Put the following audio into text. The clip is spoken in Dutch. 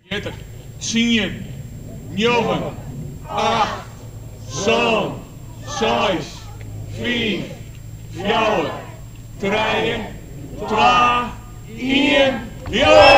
40, 10, 9, 8, 7, 6, 5, 4, 3, 2, 1, ja!